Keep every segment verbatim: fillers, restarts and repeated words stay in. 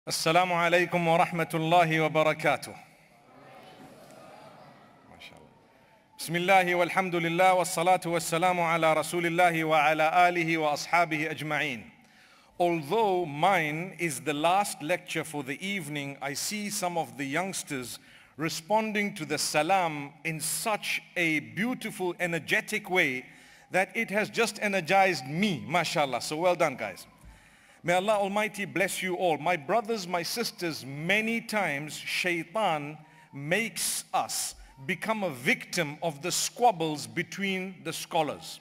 Assalamu alaikum wa rahmatullahi wa barakatuh. Bismillahi walhamdulillah wa salatu wa salamu ala rasulillahi wa ala alihi wa ashabihi ajma'een. Although mine is the last lecture for the evening, I see some of the youngsters responding to the salam in such a beautiful, energetic way that it has just energized me, mashallah. So well done, guys. May Allah Almighty bless you all. My brothers, my sisters, many times shaitan makes us become a victim of the squabbles between the scholars.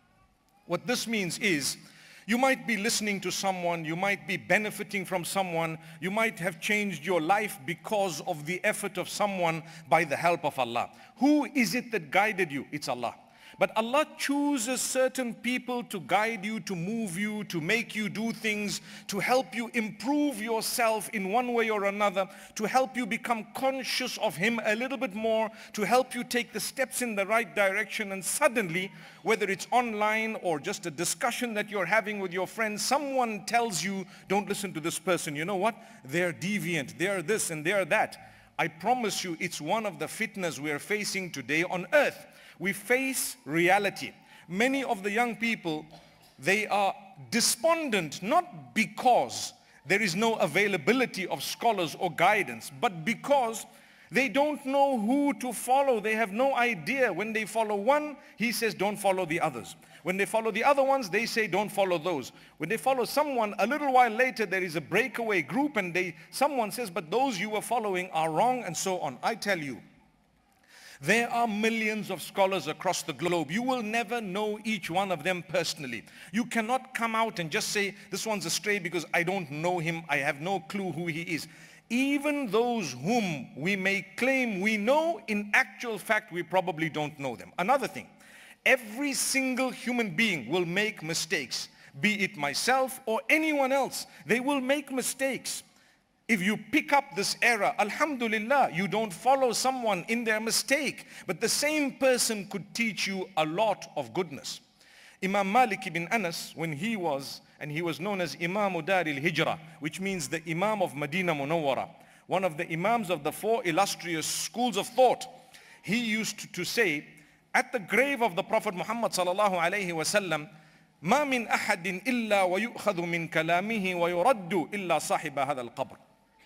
What this means is, you might be listening to someone, you might be benefiting from someone, you might have changed your life because of the effort of someone by the help of Allah. Who is it that guided you? It's Allah. But Allah chooses certain people to guide you, to move you, to make you do things, to help you improve yourself in one way or another, to help you become conscious of Him a little bit more, to help you take the steps in the right direction. And suddenly, whether it's online or just a discussion that you're having with your friends, someone tells you, don't listen to this person. You know what? They're deviant, they're this and they're that. I promise you, it's one of the fitnas we're facing today on earth. We face reality. Many of the young people, they are despondent not because there is no availability of scholars or guidance, but because they don't know who to follow. They have no idea. When they follow one, he says don't follow the others. When they follow the other ones, they say don't follow those. When they follow someone, a little while later there is a breakaway group and they someone says, but those you were following are wrong, and so on. I tell you, there are millions of scholars across the globe. You will never know each one of them personally. You cannot come out and just say, this one's astray because I don't know him. I have no clue who he is. Even those whom we may claim we know, in actual fact, we probably don't know them. Another thing, every single human being will make mistakes. Be it myself or anyone else, they will make mistakes. If you pick up this era, alhamdulillah, you don't follow someone in their mistake, but the same person could teach you a lot of goodness. Imam Malik ibn Anas, when he was, and he was known as Imam Dar al-Hijrah, which means the Imam of Medina Munawwara, one of the Imams of the four illustrious schools of thought, he used to say, at the grave of the Prophet Muhammad sallallahu alayhi wa sallam, ما من أحد إلا ويؤخذ من كلامه ويرد إلا صاحب هذا القبر.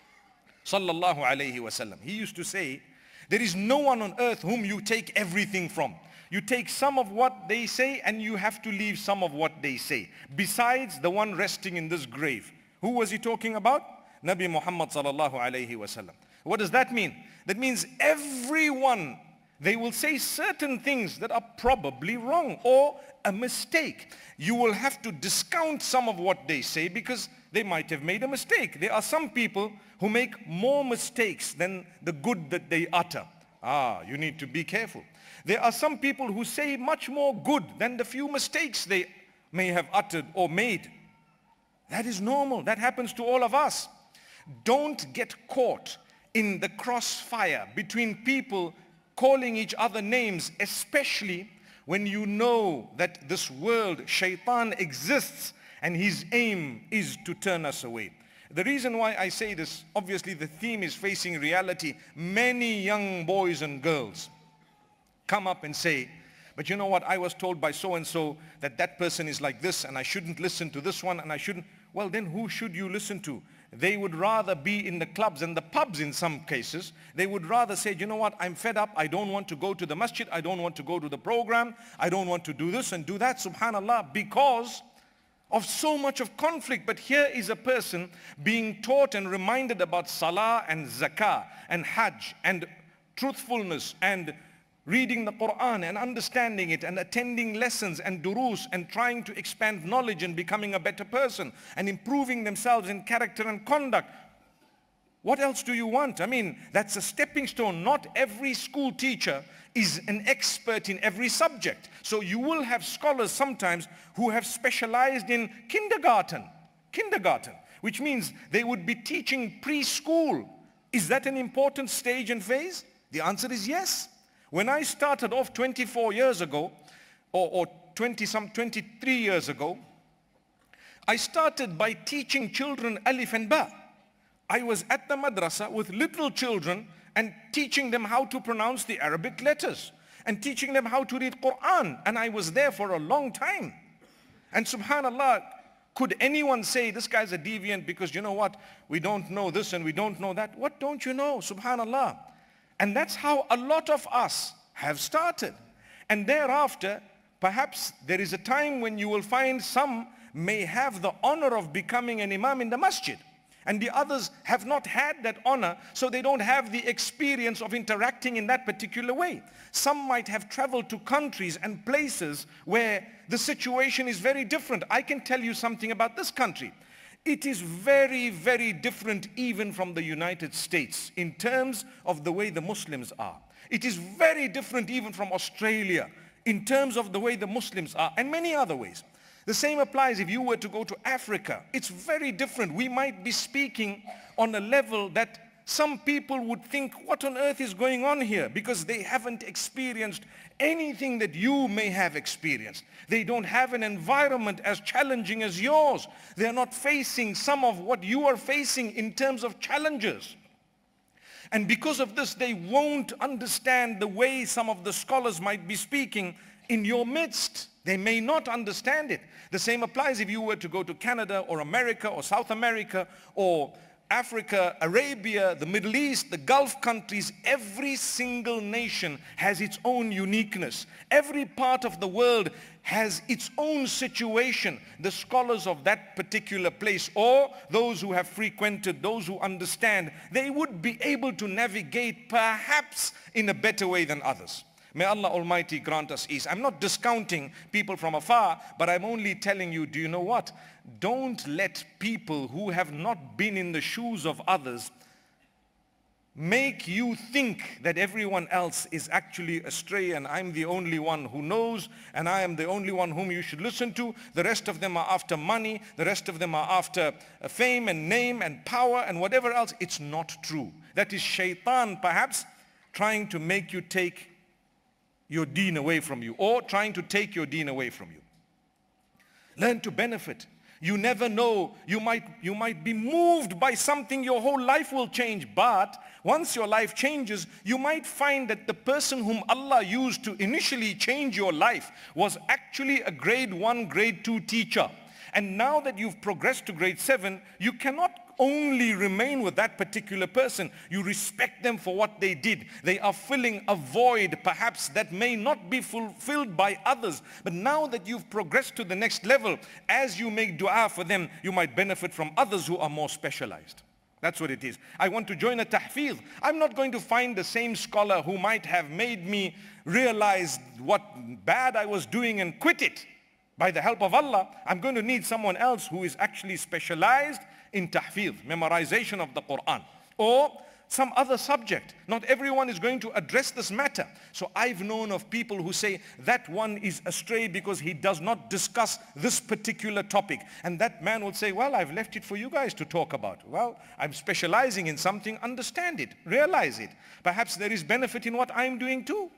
Sallallahu alayhi wa sallam. He used to say, there is no one on earth whom you take everything from. You take some of what they say and you have to leave some of what they say. Besides the one resting in this grave. Who was he talking about? Nabi Muhammad sallallahu alayhi wa sallam. What does that mean? That means everyone, they will say certain things that are probably wrong or a mistake. You will have to discount some of what they say because they might have made a mistake. There are some people who make more mistakes than the good that they utter. Ah, you need to be careful. There are some people who say much more good than the few mistakes they may have uttered or made. That is normal. That happens to all of us. Don't get caught in the crossfire between people calling each other names, especially when you know that this world, shaitan, exists and his aim is to turn us away. The reason why I say this, obviously the theme is facing reality. Many young boys and girls come up and say, but you know what, I was told by so-and-so that that person is like this and I shouldn't listen to this one and I shouldn't. Well, then who should you listen to? They would rather be in the clubs and the pubs in some cases. They would rather say, you know what, I'm fed up. I don't want to go to the masjid. I don't want to go to the program. I don't want to do this and do that, subhanallah, because of so much of conflict. But here is a person being taught and reminded about salah and zakah and hajj and truthfulness and reading the Quran and understanding it and attending lessons and durus and trying to expand knowledge and becoming a better person and improving themselves in character and conduct. What else do you want? I mean, that's a stepping stone. Not every school teacher is an expert in every subject. So you will have scholars sometimes who have specialized in kindergarten, kindergarten, which means they would be teaching preschool. Is that an important stage and phase? The answer is yes. When I started off twenty-four years ago, or, or twenty some twenty-three years ago, I started by teaching children alif and ba. I was at the madrasa with little children and teaching them how to pronounce the Arabic letters and teaching them how to read Quran. And I was there for a long time. And subhanallah, could anyone say this guy's a deviant because you know what? We don't know this and we don't know that. What don't you know? Subhanallah. And that's how a lot of us have started. And thereafter, perhaps there is a time when you will find some may have the honor of becoming an imam in the masjid. And the others have not had that honor, so they don't have the experience of interacting in that particular way. Some might have traveled to countries and places where the situation is very different. I can tell you something about this country. It is very, very different even from the United States in terms of the way the Muslims are. It is very different even from Australia in terms of the way the Muslims are and many other ways. The same applies if you were to go to Africa. It's very different. We might be speaking on a level that some people would think, what on earth is going on here? Because they haven't experienced anything that you may have experienced. They don't have an environment as challenging as yours. They're not facing some of what you are facing in terms of challenges. And because of this, they won't understand the way some of the scholars might be speaking in your midst. They may not understand it. The same applies if you were to go to Canada or America or South America or Africa, Arabia, the Middle East, the Gulf countries. Every single nation has its own uniqueness. Every part of the world has its own situation. The scholars of that particular place or those who have frequented, those who understand, they would be able to navigate perhaps in a better way than others. May Allah Almighty grant us ease. I'm not discounting people from afar, but I'm only telling you, do you know what? Don't let people who have not been in the shoes of others make you think that everyone else is actually astray and I'm the only one who knows and I am the only one whom you should listen to. The rest of them are after money. The rest of them are after fame and name and power and whatever else. It's not true. That is shaitan perhaps trying to make you take your deen away from you or trying to take your deen away from you. Learn to benefit. You never know. You might, you might be moved by something. Your whole life will change. But once your life changes, you might find that the person whom Allah used to initially change your life was actually a grade one, grade two teacher. And now that you've progressed to grade seven, you cannot only remain with that particular person. You respect them for what they did. They are filling a void perhaps that may not be fulfilled by others. But now that you've progressed to the next level, as you make dua for them, you might benefit from others who are more specialized. That's what it is. I want to join a tahfiz. I'm not going to find the same scholar who might have made me realize what bad I was doing and quit it. By the help of Allah, I'm going to need someone else who is actually specialized in tahfiz, memorization of the Quran, or some other subject. Not everyone is going to address this matter. So I've known of people who say that one is astray because he does not discuss this particular topic. And that man will say, well, I've left it for you guys to talk about. Well, I'm specializing in something. Understand it. Realize it. Perhaps there is benefit in what I'm doing too.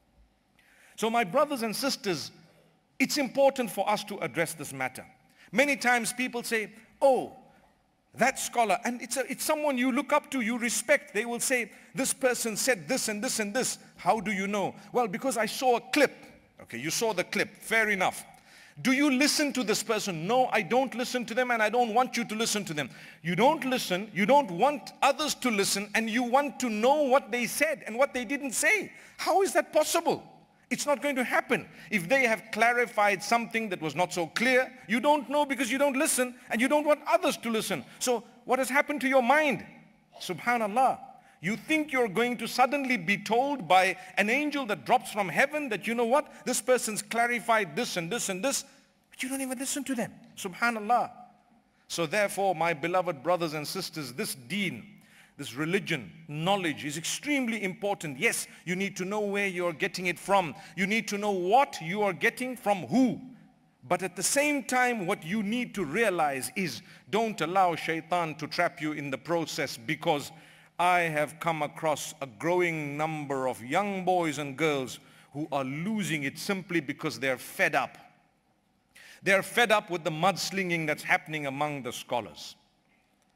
So my brothers and sisters, it's important for us to address this matter. Many times people say, oh, that scholar, and it's, a, it's someone you look up to, you respect. They will say, this person said this and this and this. How do you know? Well, because I saw a clip. Okay, you saw the clip. Fair enough. Do you listen to this person? No, I don't listen to them and I don't want you to listen to them. You don't listen, you don't want others to listen, and you want to know what they said and what they didn't say. How is that possible? It's not going to happen. If they have clarified something that was not so clear, you don't know because you don't listen and you don't want others to listen. So what has happened to your mind? Subhanallah. You think you're going to suddenly be told by an angel that drops from heaven that, you know what, this person's clarified this and this and this, but you don't even listen to them. Subhanallah. So therefore, my beloved brothers and sisters, this deen, this religion, knowledge is extremely important. Yes, you need to know where you are getting it from. You need to know what you are getting from who. But at the same time, what you need to realize is don't allow shaitan to trap you in the process, because I have come across a growing number of young boys and girls who are losing it simply because they're fed up. They're fed up with the mudslinging that's happening among the scholars.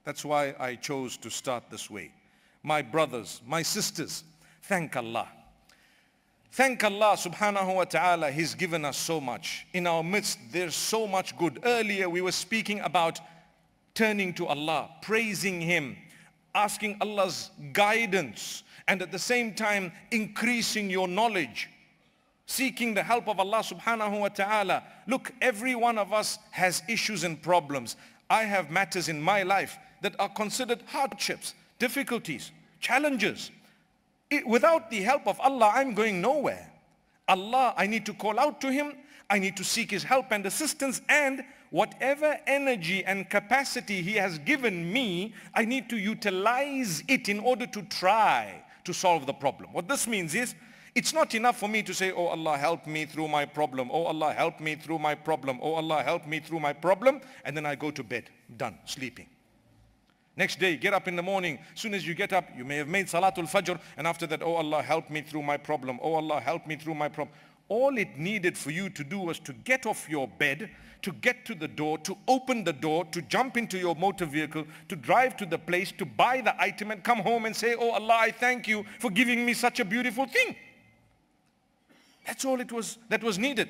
That's why I chose to start this way. My brothers, my sisters, thank Allah. Thank Allah subhanahu wa ta'ala. He's given us so much. In our midst, there's so much good. Earlier we were speaking about turning to Allah, praising Him, asking Allah's guidance, and at the same time increasing your knowledge, seeking the help of Allah subhanahu wa ta'ala. Look, every one of us has issues and problems. I have matters in my life that are considered hardships, difficulties, challenges. It, without the help of Allah, I'm going nowhere. Allah, I need to call out to Him. I need to seek His help and assistance, and whatever energy and capacity He has given me, I need to utilize it in order to try to solve the problem. What this means is, it's not enough for me to say, oh Allah, help me through my problem. Oh Allah, help me through my problem. Oh Allah, help me through my problem. And then I go to bed, done, sleeping. Next day, get up in the morning. As soon as you get up, you may have made Salatul Fajr. And after that, oh Allah, help me through my problem. Oh Allah, help me through my problem. All it needed for you to do was to get off your bed, to get to the door, to open the door, to jump into your motor vehicle, to drive to the place, to buy the item and come home and say, oh Allah, I thank you for giving me such a beautiful thing. That's all it was that was needed.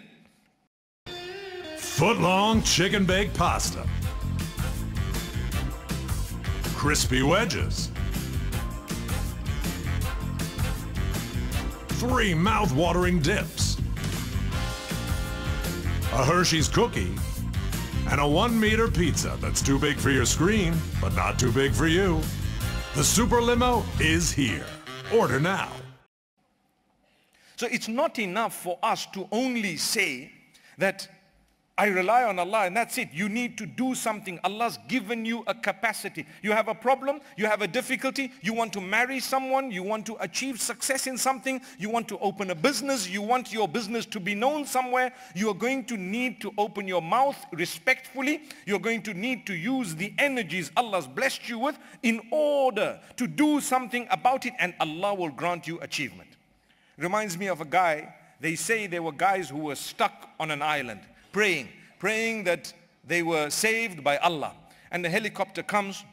Foot-long chicken baked pasta. Crispy wedges. Three mouth-watering dips. A Hershey's cookie. And a one-meter pizza that's too big for your screen, but not too big for you. The Super Limo is here. Order now. So it's not enough for us to only say that I rely on Allah and that's it. You need to do something. Allah's given you a capacity. You have a problem, you have a difficulty, you want to marry someone, you want to achieve success in something, you want to open a business, you want your business to be known somewhere, you are going to need to open your mouth respectfully. You're going to need to use the energies Allah's blessed you with in order to do something about it, and Allah will grant you achievement. Reminds me of a guy. They say there were guys who were stuck on an island praying, praying that they were saved by Allah. And the helicopter comes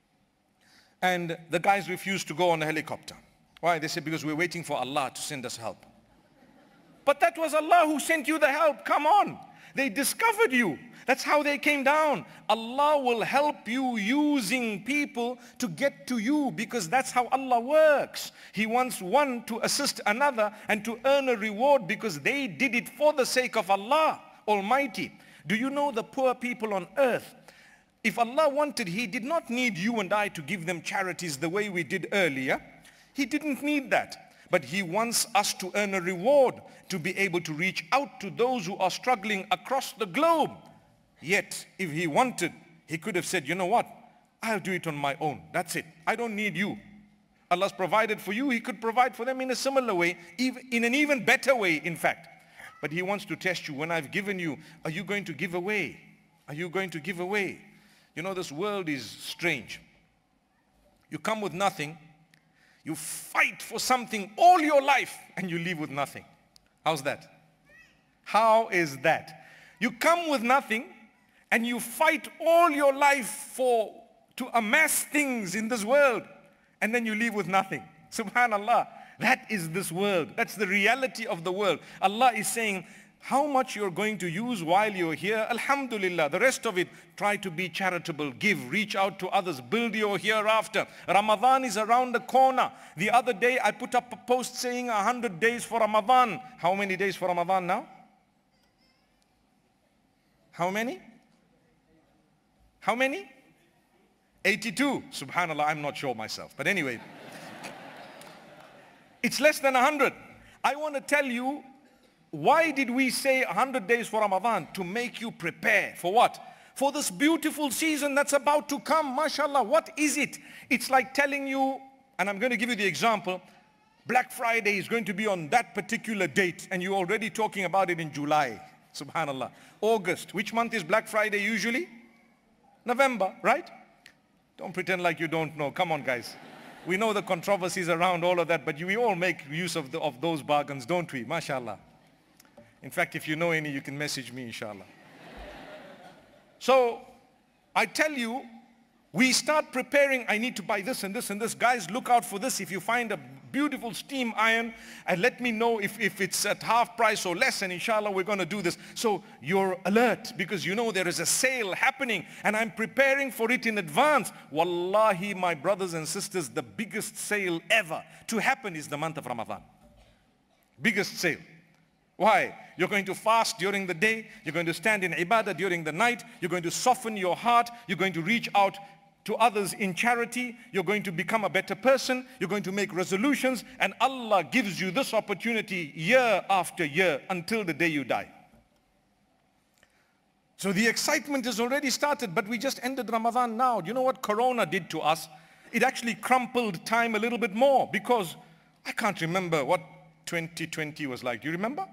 and the guys refused to go on the helicopter. Why? They said, because we're waiting for Allah to send us help. But that was Allah who sent you the help. Come on. They discovered you. That's how they came down. Allah will help you using people to get to you, because that's how Allah works. He wants one to assist another and to earn a reward because they did it for the sake of Allah Almighty. Do you know the poor people on earth? If Allah wanted, He did not need you and I to give them charities the way we did earlier. He didn't need that. But He wants us to earn a reward, to be able to reach out to those who are struggling across the globe. Yet, if He wanted, He could have said, you know what? I'll do it on my own. That's it. I don't need you. Allah's provided for you. He could provide for them in a similar way, even in an even better way, in fact. But He wants to test you. When I've given you, are you going to give away? Are you going to give away? You know, this world is strange. You come with nothing. You fight for something all your life and you leave with nothing. How's that? How is that? You come with nothing and you fight all your life for to amass things in this world, and then you leave with nothing. Subhanallah. That is this world. That's the reality of the world. Allah is saying, how much you're going to use while you're here, alhamdulillah. The rest of it, try to be charitable, give, reach out to others, build your hereafter. Ramadan is around the corner. The other day I put up a post saying a hundred days for Ramadan. How many days for Ramadan now? How many? How many? eighty-two. Subhanallah, I'm not sure myself. But anyway, it's less than a hundred. I want to tell you, why did we say a hundred days for Ramadan? To make you prepare. For what? For this beautiful season that's about to come. MashaAllah, what is it? It's like telling you, and I'm going to give you the example, Black Friday is going to be on that particular date, and you're already talking about it in July. Subhanallah. August. Which month is Black Friday usually? November, right? Don't pretend like you don't know. Come on, guys. We know the controversies around all of that, but we all make use of, the, of those bargains, don't we? MashaAllah. In fact, if you know any, you can message me, inshallah. So, I tell you, We start preparing, I need to buy this and this and this. Guys, look out for this. If you find a beautiful steam iron, and let me know if, if it's at half price or less, and inshallah we're going to do this. So you're alert because you know there is a sale happening and I'm preparing for it in advance. Wallahi, my brothers and sisters, the biggest sale ever to happen is the month of Ramadan. Biggest sale. Why? You're going to fast during the day. You're going to stand in ibadah during the night. You're going to soften your heart. You're going to reach out to others in charity. You're going to become a better person. You're going to make resolutions. And Allah gives you this opportunity year after year until the day you die. So the excitement has already started, but we just ended Ramadan now. Do you know what Corona did to us? It actually crumpled time a little bit more because I can't remember what twenty twenty was like. Do you remember?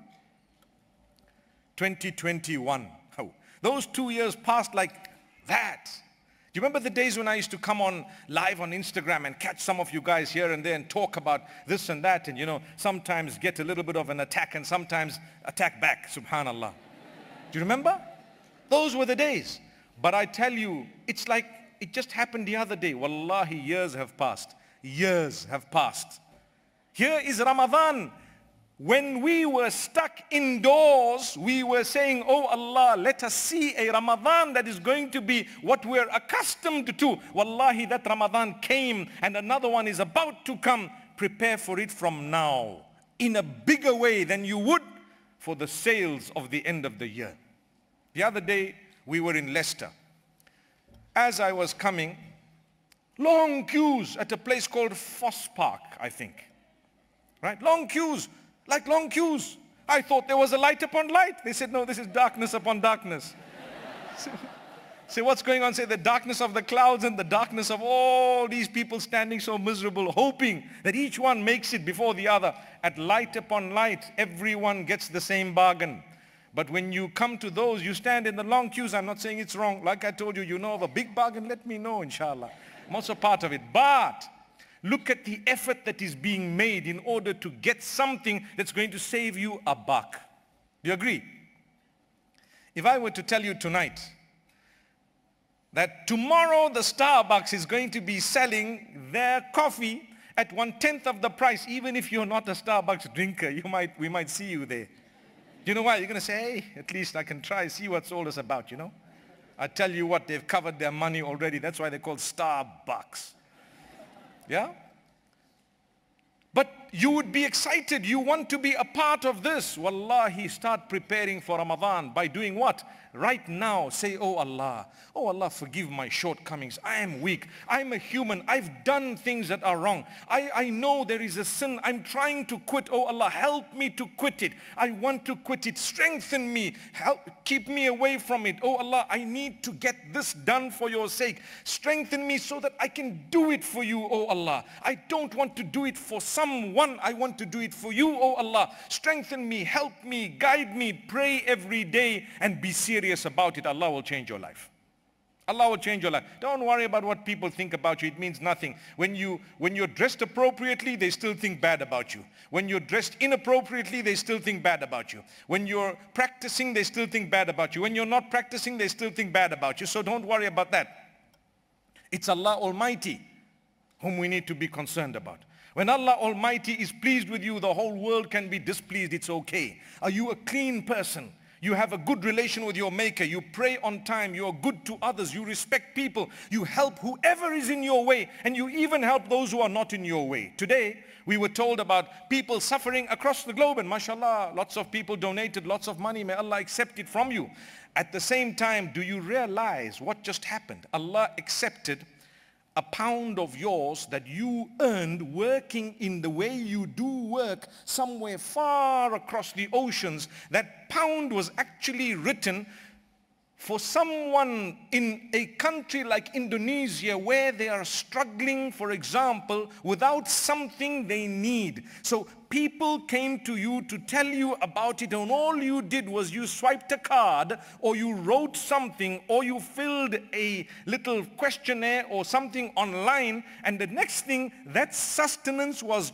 twenty twenty-one. Oh, those two years passed like that. Do you remember the days when I used to come on live on Instagram and catch some of you guys here and there and talk about this and that, and you know, sometimes get a little bit of an attack and sometimes attack back, subhanallah. Do you remember? Those were the days. But I tell you, it's like it just happened the other day. Wallahi, years have passed. Years have passed. Here is Ramadan. When we were stuck indoors, we were saying, oh Allah, let us see a Ramadan that is going to be what we're accustomed to. Wallahi, that Ramadan came and another one is about to come. Prepare for it from now in a bigger way than you would for the sales of the end of the year. The other day, we were in Leicester. As I was coming, long queues at a place called Foss Park, I think. Right? Long queues. Like long queues. I thought there was a light upon light. They said, no, this is darkness upon darkness. so, so what's going on? Say the darkness of the clouds and the darkness of all these people standing so miserable, hoping that each one makes it before the other. At light upon light, everyone gets the same bargain. But when you come to those, you stand in the long queues. I'm not saying it's wrong. Like I told you, you know of a big bargain, let me know, inshallah. I'm also part of it. But look at the effort that is being made in order to get something that's going to save you a buck. Do you agree? If I were to tell you tonight that tomorrow the Starbucks is going to be selling their coffee at one-tenth of the price, even if you're not a Starbucks drinker, you might, we might see you there. You know why? You're going to say, hey, at least I can try, see what's all this about, you know? I tell you what, they've covered their money already. That's why they're called Starbucks. Yeah? But you would be excited. You want to be a part of this. Wallahi, start preparing for Ramadan by doing what? Right now, say, oh Allah, oh Allah, forgive my shortcomings. I am weak. I'm a human. I've done things that are wrong. I, I know there is a sin. I'm trying to quit. Oh Allah, help me to quit it. I want to quit it. Strengthen me. Help, keep me away from it. Oh Allah, I need to get this done for your sake. Strengthen me so that I can do it for you, oh Allah. I don't want to do it for someone. I want to do it for you, oh Allah. Strengthen me, help me, guide me. Pray every day and be serious about it. Allah will change your life. Allah will change your life. Don't worry about what people think about you. It means nothing. When, you, when you're dressed appropriately, they still think bad about you. When you're dressed inappropriately, they still think bad about you. When you're practicing, they still think bad about you. When you're not practicing, they still think bad about you. So don't worry about that. It's Allah Almighty whom we need to be concerned about. When Allah Almighty is pleased with you, the whole world can be displeased. It's okay. Are you a clean person? You have a good relation with your Maker. You pray on time. You are good to others. You respect people. You help whoever is in your way. And you even help those who are not in your way. Today, we were told about people suffering across the globe. And mashallah, lots of people donated lots of money. May Allah accept it from you. At the same time, do you realize what just happened? Allah accepted a pound of yours that you earned working in the way you do work somewhere far across the oceans. That pound was actually written for someone in a country like Indonesia where they are struggling, for example, without something they need. So people came to you to tell you about it, and all you did was you swiped a card or you wrote something or you filled a little questionnaire or something online, and the next thing, that sustenance was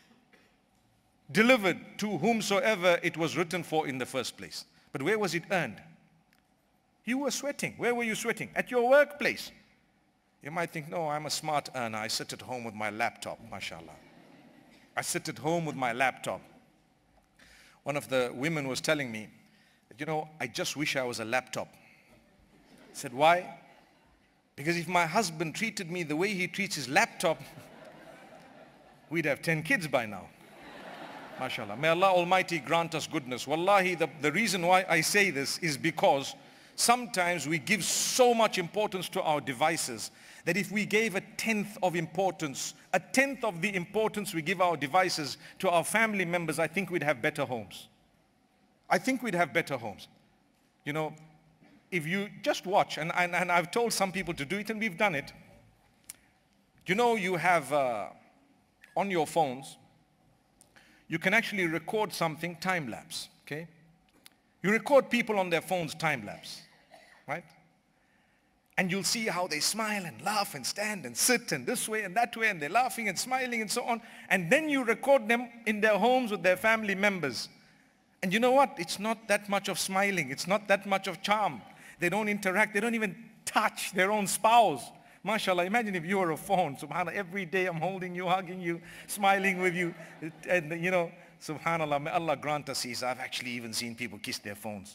delivered to whomsoever it was written for in the first place. But where was it earned? You were sweating. Where were you sweating? At your workplace. You might think, no, I'm a smart earner. I sit at home with my laptop, mashallah. I sit at home with my laptop. One of the women was telling me, that, you know, I just wish I was a laptop. I said, why? Because if my husband treated me the way he treats his laptop, we'd have ten kids by now. MashaAllah. May Allah Almighty grant us goodness. Wallahi, the, the reason why I say this is because sometimes we give so much importance to our devices that if we gave a tenth of importance, a tenth of the importance we give our devices to our family members, I think we'd have better homes. I think we'd have better homes. You know, if you just watch, and, and, and I've told some people to do it and we've done it. You know, you have uh, on your phones, you can actually record something time-lapse, okay? You record people on their phones time-lapse, right? And you'll see how they smile and laugh and stand and sit and this way and that way, and they're laughing and smiling and so on. And then you record them in their homes with their family members. And you know what? It's not that much of smiling. It's not that much of charm. They don't interact. They don't even touch their own spouse. MashaAllah, imagine if you were a phone. SubhanAllah, every day I'm holding you, hugging you, smiling with you. And you know, SubhanAllah, may Allah grant us ease. I've actually even seen people kiss their phones.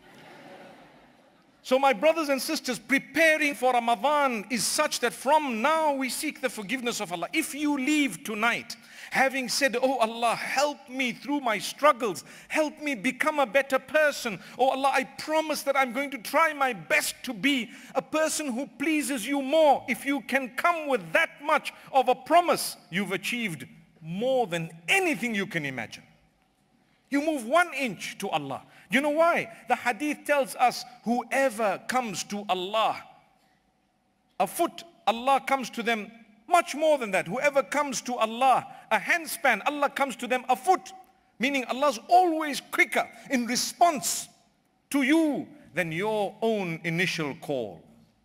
So my brothers and sisters, preparing for Ramadan is such that from now we seek the forgiveness of Allah. If you leave tonight having said, oh Allah, help me through my struggles, help me become a better person. Oh Allah, I promise that I'm going to try my best to be a person who pleases you more. If you can come with that much of a promise, you've achieved more than anything you can imagine. You move one inch to Allah. You know why? The hadith tells us whoever comes to Allah, a foot, Allah comes to them much more than that. Whoever comes to Allah, a handspan, Allah comes to them a foot. Meaning Allah's always quicker in response to you than your own initial call.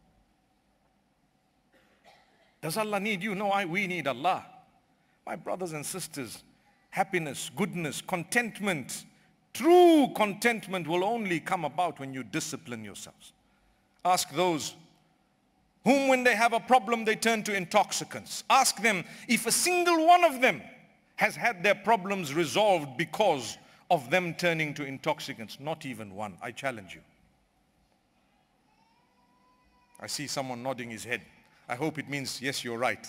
Does Allah need you? No, I, we need Allah. My brothers and sisters, happiness, goodness, contentment, true contentment will only come about when you discipline yourselves. Ask those whom when they have a problem they turn to intoxicants. Ask them if a single one of them has had their problems resolved because of them turning to intoxicants. Not even one. I challenge you. I see someone nodding his head. I hope it means yes, you're right.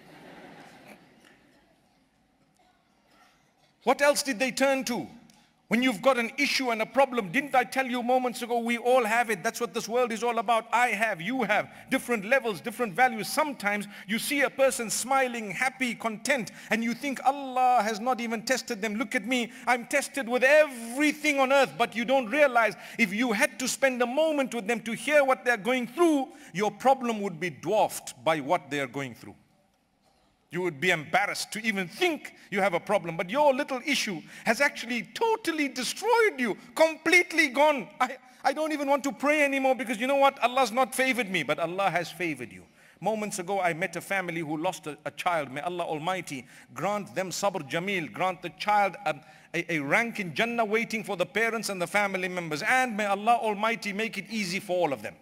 What else did they turn to? When you've got an issue and a problem, didn't I tell you moments ago, we all have it. That's what this world is all about. I have, you have, different levels, different values. Sometimes you see a person smiling, happy, content, and you think Allah has not even tested them. Look at me, I'm tested with everything on earth. But you don't realize if you had to spend a moment with them to hear what they're going through, your problem would be dwarfed by what they're going through. You would be embarrassed to even think you have a problem. But your little issue has actually totally destroyed you, completely gone. I, I don't even want to pray anymore because you know what? Allah's not favored me, but Allah has favored you. Moments ago, I met a family who lost a, a child. May Allah Almighty grant them sabr jameel, grant the child a, a, a rank in Jannah waiting for the parents and the family members. And may Allah Almighty make it easy for all of them.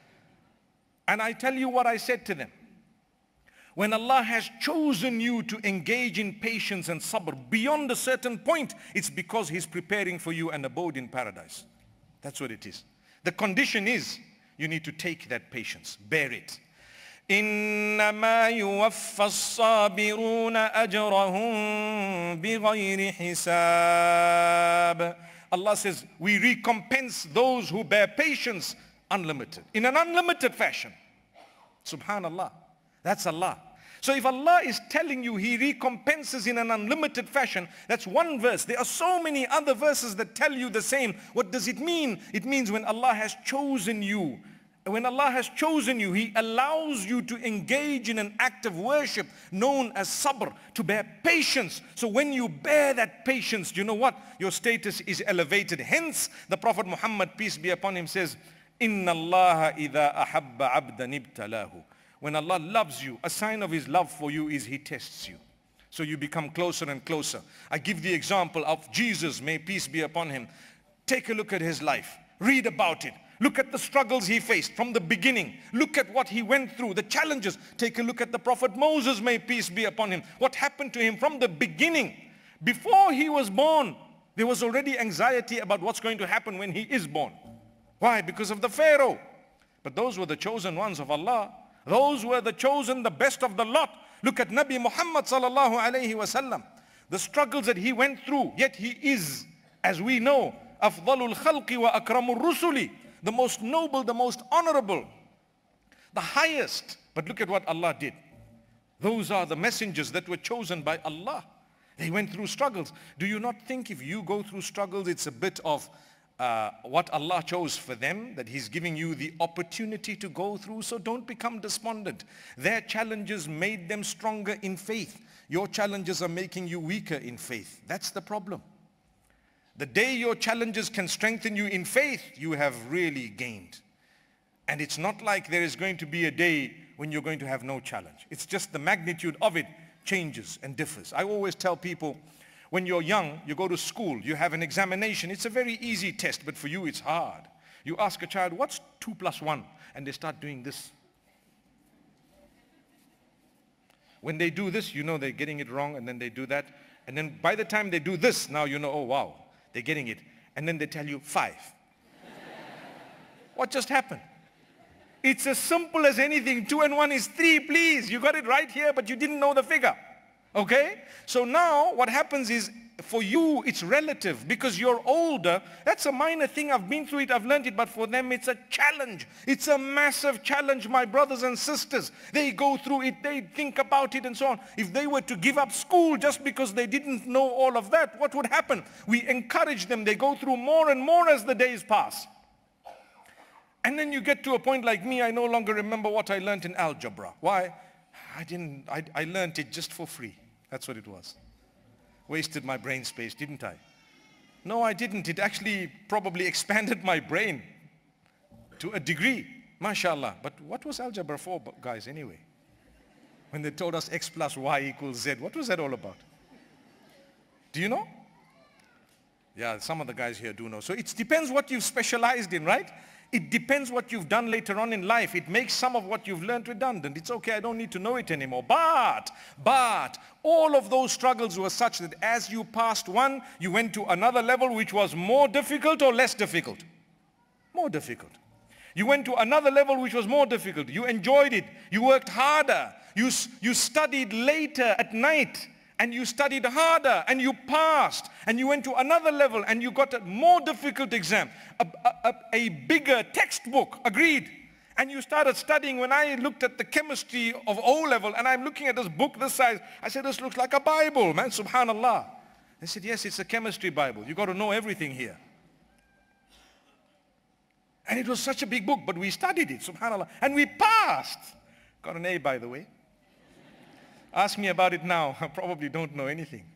And I tell you what I said to them. When Allah has chosen you to engage in patience and sabr beyond a certain point, it's because He's preparing for you an abode in paradise. That's what it is. The condition is you need to take that patience, bear it. إِنَّمَا يُوَفَّى الصَّابِرُونَ أَجْرَهُمْ بِغَيْرِ حِسَابٍ. Allah says, we recompense those who bear patience unlimited, in an unlimited fashion. Subhanallah. That's Allah. So if Allah is telling you He recompenses in an unlimited fashion, that's one verse. There are so many other verses that tell you the same. What does it mean? It means when Allah has chosen you, when Allah has chosen you, He allows you to engage in an act of worship known as sabr, to bear patience. So when you bear that patience, you know what? Your status is elevated. Hence, the Prophet Muhammad, peace be upon him, says, إِنَّ اللَّهَ إِذَا أَحَبَّ عَبْدًا ابْتَلَاهُ. When Allah loves you, a sign of His love for you is He tests you. So you become closer and closer. I give the example of Jesus, may peace be upon Him. Take a look at His life. Read about it. Look at the struggles he faced from the beginning. Look at what he went through, the challenges. Take a look at the Prophet Moses, may peace be upon him. What happened to him from the beginning. Before he was born, there was already anxiety about what's going to happen when he is born. Why? Because of the Pharaoh. But those were the chosen ones of Allah. Those were the chosen, the best of the lot. Look at Nabi Muhammad sallallahu alayhi wasallam. The struggles that he went through, yet he is, as we know, afdalul khalqi wa akramur rusuli, the most noble, the most honorable, the highest. But look at what Allah did. Those are the messengers that were chosen by Allah. They went through struggles. Do you not think if you go through struggles, it's a bit of uh, what Allah chose for them, that He's giving you the opportunity to go through? So don't become despondent. Their challenges made them stronger in faith. Your challenges are making you weaker in faith. That's the problem. The day your challenges can strengthen you in faith, you have really gained. And it's not like there is going to be a day when you're going to have no challenge. It's just the magnitude of it changes and differs. I always tell people, when you're young, you go to school, you have an examination. It's a very easy test, but for you it's hard. You ask a child, what's two plus one? And they start doing this. When they do this, you know they're getting it wrong, and then they do that. And then by the time they do this, now you know, oh wow, they're getting it. And then they tell you five. What just happened? It's as simple as anything. Two and one is three, please. You got it right here, but you didn't know the figure. Okay? So now what happens is, for you, it's relative because you're older. That's a minor thing. I've been through it. I've learned it. But for them, it's a challenge. It's a massive challenge, my brothers and sisters. They go through it. They think about it and so on. If they were to give up school just because they didn't know all of that, what would happen? We encourage them. They go through more and more as the days pass. And then you get to a point like me, I no longer remember what I learned in algebra. Why? I didn't, I, I learned it just for free. That's what it was. Wasted my brain space, didn't I? No, I didn't. It actually probably expanded my brain to a degree. MashaAllah. But what was algebra for, guys, anyway? When they told us x plus y equals z, what was that all about? Do you know? Yeah, some of the guys here do know. So it depends what you've specialized in, right? It depends what you've done later on in life. It makes some of what you've learned redundant. It's okay, I don't need to know it anymore. But, but, all of those struggles were such that as you passed one, you went to another level which was more difficult or less difficult? More difficult. You went to another level which was more difficult. You enjoyed it. You worked harder. You, you studied later at night. And you studied harder and you passed and you went to another level and you got a more difficult exam, a, a, a bigger textbook, agreed. And you started studying. When I looked at the chemistry of O level and I'm looking at this book this size, I said, this looks like a Bible, man, subhanallah. They said, yes, it's a chemistry Bible. You got to know everything here. And it was such a big book, but we studied it, subhanallah. And we passed. Got an A, by the way. Ask me about it now, I probably don't know anything.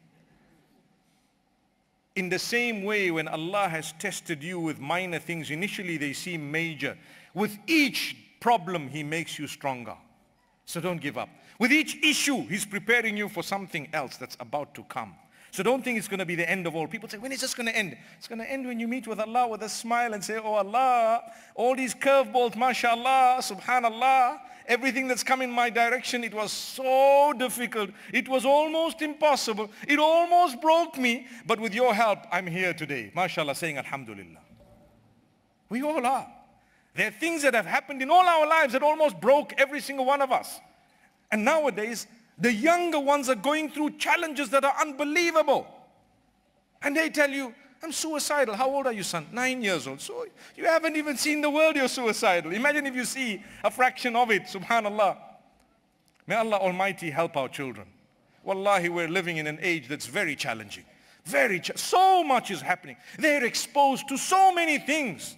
In the same way, when Allah has tested you with minor things, initially they seem major. With each problem, He makes you stronger. So don't give up. With each issue, He's preparing you for something else that's about to come. So don't think it's going to be the end of all. People say, when is this going to end? It's going to end when you meet with Allah with a smile and say, oh Allah, all these curveballs, mashallah, subhanallah, everything that's come in my direction, it was so difficult. It was almost impossible. It almost broke me. But with your help, I'm here today. Mashallah, saying alhamdulillah. We all are. There are things that have happened in all our lives that almost broke every single one of us. And nowadays, the younger ones are going through challenges that are unbelievable. And they tell you, I'm suicidal. How old are you, son? Nine years old. So you haven't even seen the world, you're suicidal. Imagine if you see a fraction of it, subhanallah. May Allah Almighty help our children. Wallahi, we're living in an age that's very challenging. Very, ch so much is happening. They're exposed to so many things.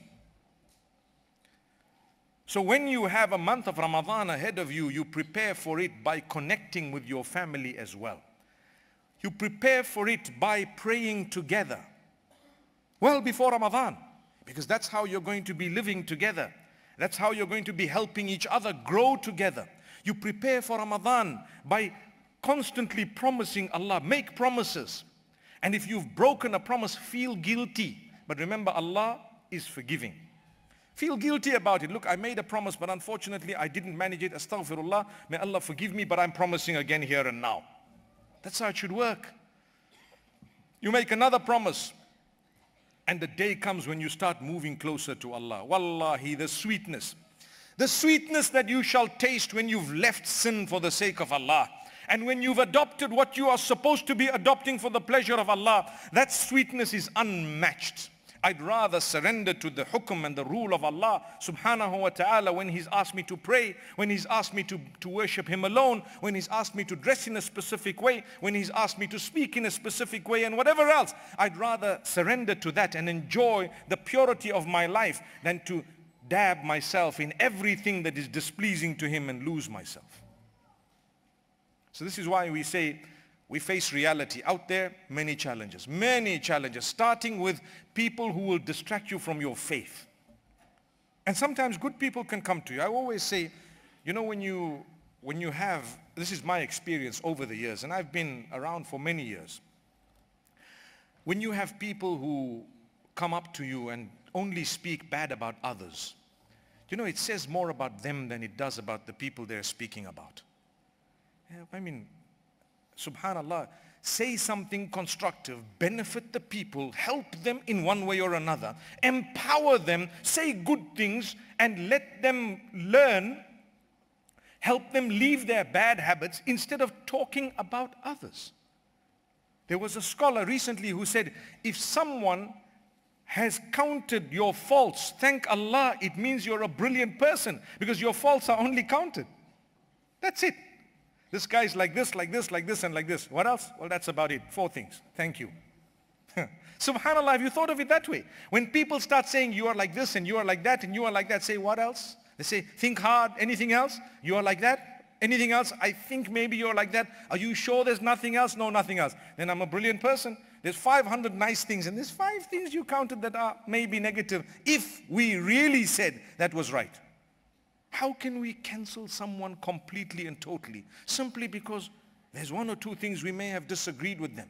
So when you have a month of Ramadan ahead of you, you prepare for it by connecting with your family as well. You prepare for it by praying together. Well before Ramadan, because that's how you're going to be living together. That's how you're going to be helping each other grow together. You prepare for Ramadan by constantly promising Allah. Make promises. And if you've broken a promise, feel guilty. But remember, Allah is forgiving. Feel guilty about it. Look, I made a promise, but unfortunately I didn't manage it. Astaghfirullah. May Allah forgive me, but I'm promising again here and now. That's how it should work. You make another promise, and the day comes when you start moving closer to Allah. Wallahi, the sweetness. The sweetness that you shall taste when you've left sin for the sake of Allah. And when you've adopted what you are supposed to be adopting for the pleasure of Allah, that sweetness is unmatched. I'd rather surrender to the hukum and the rule of Allah subhanahu wa ta'ala when He's asked me to pray, when He's asked me to, to worship Him alone, when He's asked me to dress in a specific way, when He's asked me to speak in a specific way, and whatever else. I'd rather surrender to that and enjoy the purity of my life than to dab myself in everything that is displeasing to Him and lose myself. So this is why we say, we face reality out there, many challenges, many challenges, starting with people who will distract you from your faith. And sometimes good people can come to you. I always say, you know, when you, when you have, this is my experience over the years, and I've been around for many years. When you have people who come up to you and only speak bad about others, you know, it says more about them than it does about the people they're speaking about. I mean, subhanallah, say something constructive, benefit the people, help them in one way or another, empower them, say good things, and let them learn, help them leave their bad habits instead of talking about others. There was a scholar recently who said, if someone has counted your faults, thank Allah, it means you're a brilliant person because your faults are only counted. That's it. This guy's like this, like this, like this, and like this. What else? Well, that's about it. Four things. Thank you. Subhanallah, have you thought of it that way? When people start saying you are like this and you are like that and you are like that, say what else? They say, think hard. Anything else? You are like that? Anything else? I think maybe you're like that. Are you sure there's nothing else? No, nothing else. Then I'm a brilliant person. There's five hundred nice things, and there's five things you counted that are maybe negative if we really said that was right. How can we cancel someone completely and totally simply because there's one or two things we may have disagreed with them?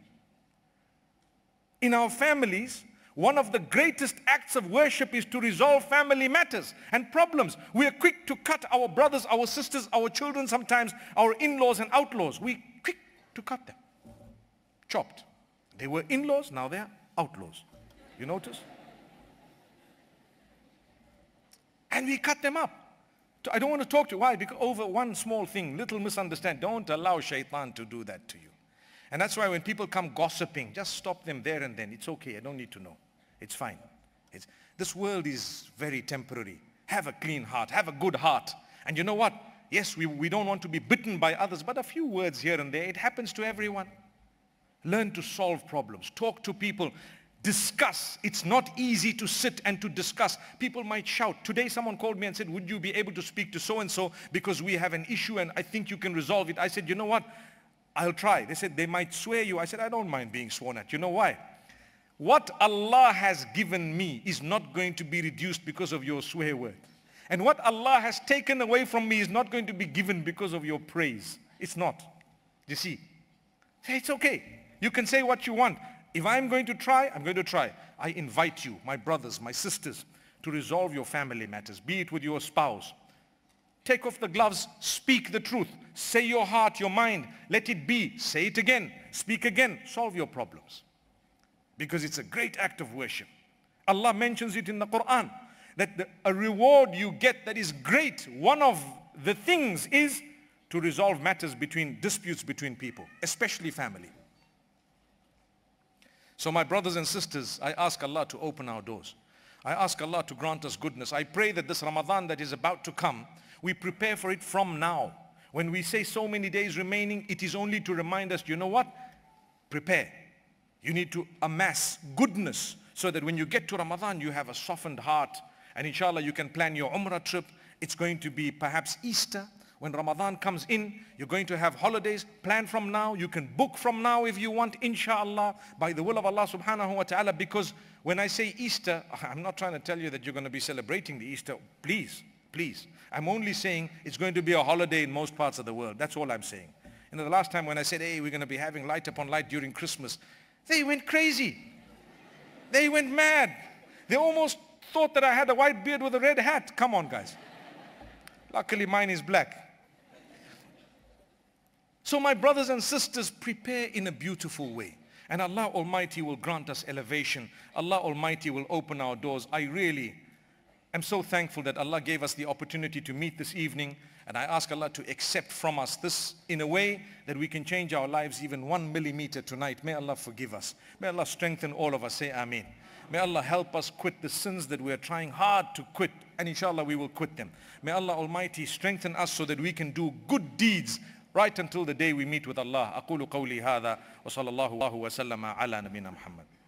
In our families, one of the greatest acts of worship is to resolve family matters and problems. We are quick to cut our brothers, our sisters, our children, sometimes our in-laws and outlaws. We're quick to cut them. Chopped. They were in-laws, now they're outlaws. You notice? And we cut them up. I don't want to talk to you. Why? Because over one small thing, little misunderstanding. Don't allow shaitan to do that to you. And that's why when people come gossiping, just stop them there and then. It's okay. I don't need to know. It's fine. It's, this world is very temporary. Have a clean heart. Have a good heart. And you know what? Yes, we, we don't want to be bitten by others, but a few words here and there, it happens to everyone. Learn to solve problems. Talk to people. Discuss. It's not easy to sit and to discuss. People might shout. Today someone called me and said, would you be able to speak to so-and-so because we have an issue and I think you can resolve it. I said, you know what? I'll try. They said, they might swear you. I said, I don't mind being sworn at. You know why? What Allah has given me is not going to be reduced because of your swear word. And what Allah has taken away from me is not going to be given because of your praise. It's not. You see? It's okay. You can say what you want. If I'm going to try, I'm going to try. I invite you, my brothers, my sisters, to resolve your family matters, be it with your spouse. Take off the gloves, speak the truth. Say your heart, your mind, let it be. Say it again, speak again, solve your problems. Because it's a great act of worship. Allah mentions it in the Quran, that the, a reward you get that is great, one of the things is to resolve matters between, disputes between people, especially family. So my brothers and sisters, I ask Allah to open our doors. I ask Allah to grant us goodness. I pray that this Ramadan that is about to come, we prepare for it from now. When we say so many days remaining, it is only to remind us, you know what? Prepare. You need to amass goodness so that when you get to Ramadan, you have a softened heart. And inshallah, you can plan your Umrah trip. It's going to be perhaps Easter. When Ramadan comes in, you're going to have holidays. Plan from now. You can book from now if you want, inshallah, by the will of Allah subhanahu wa ta'ala. Because when I say Easter, I'm not trying to tell you that you're going to be celebrating the Easter. Please, please. I'm only saying it's going to be a holiday in most parts of the world. That's all I'm saying. You know, the last time when I said, hey, we're going to be having light upon light during Christmas, they went crazy. They went mad. They almost thought that I had a white beard with a red hat. Come on, guys. Luckily, mine is black. So my brothers and sisters, prepare in a beautiful way. And Allah Almighty will grant us elevation. Allah Almighty will open our doors. I really am so thankful that Allah gave us the opportunity to meet this evening. And I ask Allah to accept from us this in a way that we can change our lives even one millimeter tonight. May Allah forgive us. May Allah strengthen all of us. Say Ameen. May Allah help us quit the sins that we are trying hard to quit. And inshallah we will quit them. May Allah Almighty strengthen us so that we can do good deeds right until the day we meet with Allah. أقول قولي هذا وصلى الله وسلم على نبينا محمد.